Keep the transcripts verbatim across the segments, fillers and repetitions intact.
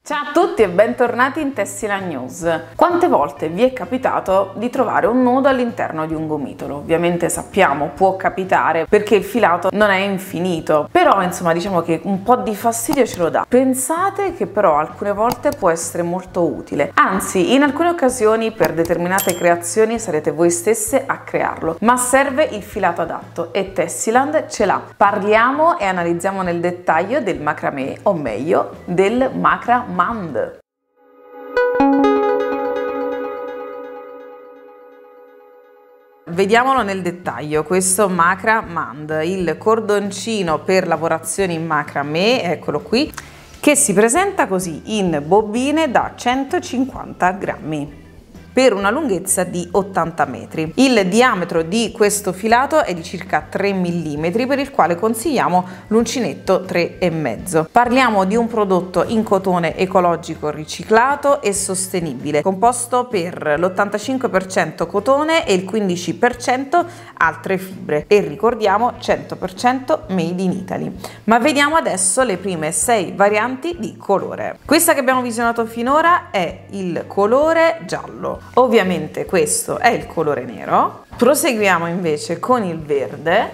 Ciao a tutti e bentornati in Tessiland News. Quante volte vi è capitato di trovare un nodo all'interno di un gomitolo? Ovviamente sappiamo, può capitare perché il filato non è infinito, però insomma diciamo che un po' di fastidio ce lo dà. Pensate che però alcune volte può essere molto utile, anzi in alcune occasioni per determinate creazioni sarete voi stesse a crearlo, ma serve il filato adatto e Tessiland ce l'ha. Parliamo e analizziamo nel dettaglio del macramè, o meglio del macramand. Vediamolo nel dettaglio, questo macramand, il cordoncino per lavorazioni in macramè, eccolo qui, che si presenta così in bobine da centocinquanta grammi. Per una lunghezza di ottanta metri. Il diametro di questo filato è di circa tre millimetri, per il quale consigliamo l'uncinetto tre e mezzo. Parliamo di un prodotto in cotone ecologico riciclato e sostenibile, composto per l'ottantacinque per cento cotone e il quindici per cento altre fibre, e ricordiamo cento per cento made in Italy. Ma vediamo adesso le prime sei varianti di colore. Questa che abbiamo visionato finora è il colore giallo. Ovviamente questo è il colore nero. Proseguiamo invece con il verde,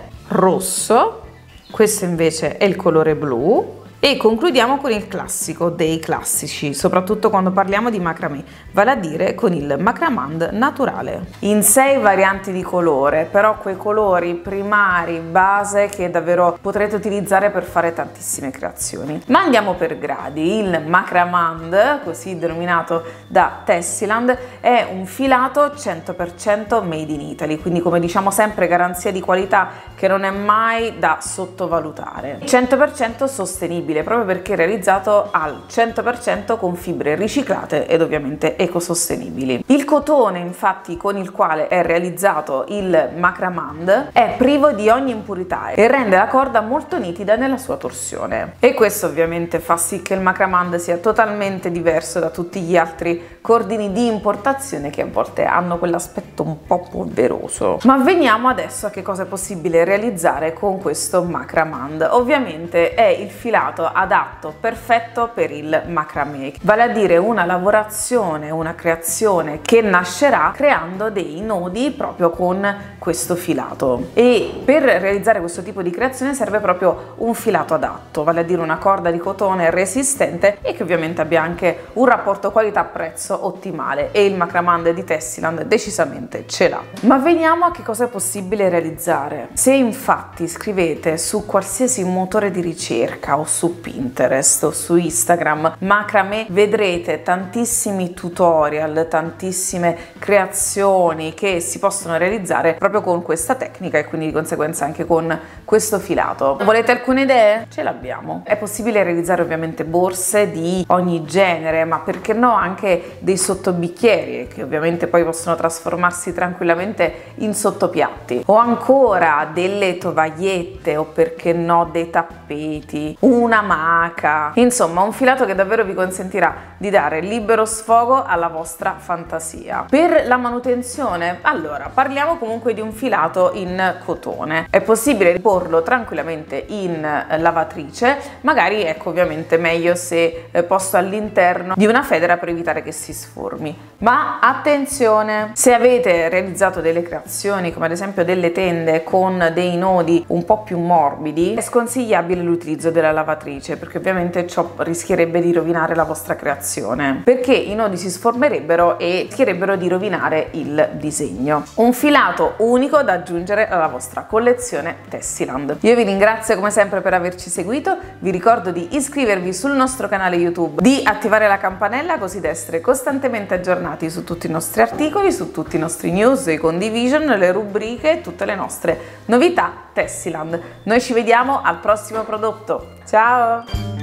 rosso, questo invece è il colore blu e concludiamo con il classico dei classici, soprattutto quando parliamo di macramè, vale a dire con il macramand naturale. In sei varianti di colore, però quei colori primari, base, che davvero potrete utilizzare per fare tantissime creazioni. Ma andiamo per gradi. Il macramand, così denominato da Tessiland, è un filato cento per cento made in Italy, quindi come diciamo sempre garanzia di qualità che non è mai da sottovalutare. cento per cento sostenibile, proprio perché è realizzato al cento per cento con fibre riciclate ed ovviamente ecosostenibili. Il cotone, infatti, con il quale è realizzato il macramand è privo di ogni impurità e rende la corda molto nitida nella sua torsione, e questo ovviamente fa sì che il macramand sia totalmente diverso da tutti gli altri cordini di importazione che a volte hanno quell'aspetto un po' polveroso. Ma veniamo adesso a che cosa è possibile realizzare con questo macramand. Ovviamente è il filato adatto, perfetto per il macramè, vale a dire una lavorazione, una creazione che nascerà creando dei nodi proprio con questo filato, e per realizzare questo tipo di creazione serve proprio un filato adatto, vale a dire una corda di cotone resistente e che ovviamente abbia anche un rapporto qualità-prezzo ottimale, e il macramand di Tessiland decisamente ce l'ha. Ma veniamo a che cosa è possibile realizzare. Se infatti scrivete su qualsiasi motore di ricerca o su Pinterest o su Instagram macramè, vedrete tantissimi tutorial, tantissime creazioni che si possono realizzare proprio con questa tecnica e quindi di conseguenza anche con questo filato. Volete alcune idee? Ce l'abbiamo. È possibile realizzare ovviamente borse di ogni genere, ma perché no anche dei sottobicchieri, che ovviamente poi possono trasformarsi tranquillamente in sottopiatti, o ancora delle tovagliette, o perché no dei tappeti, una maca, insomma un filato che davvero vi consentirà di dare libero sfogo alla vostra fantasia. Per la manutenzione, allora parliamo comunque di un filato in cotone. È possibile porlo tranquillamente in lavatrice, magari ecco ovviamente meglio se posto all'interno di una federa per evitare che si sformi. Ma attenzione, se avete realizzato delle creazioni come ad esempio delle tende con dei nodi un po' più morbidi, è sconsigliabile l'utilizzo della lavatrice, perché ovviamente ciò rischierebbe di rovinare la vostra creazione, perché i nodi si sformerebbero e rischierebbero di rovinare il disegno. Un filato unico da aggiungere alla vostra collezione Tessiland. Io vi ringrazio come sempre per averci seguito, vi ricordo di iscrivervi sul nostro canale YouTube, di attivare la campanella così da essere costantemente aggiornati su tutti i nostri articoli, su tutti i nostri news, i condivision, le rubriche e tutte le nostre novità Tessiland. Noi ci vediamo al prossimo prodotto. Ciao!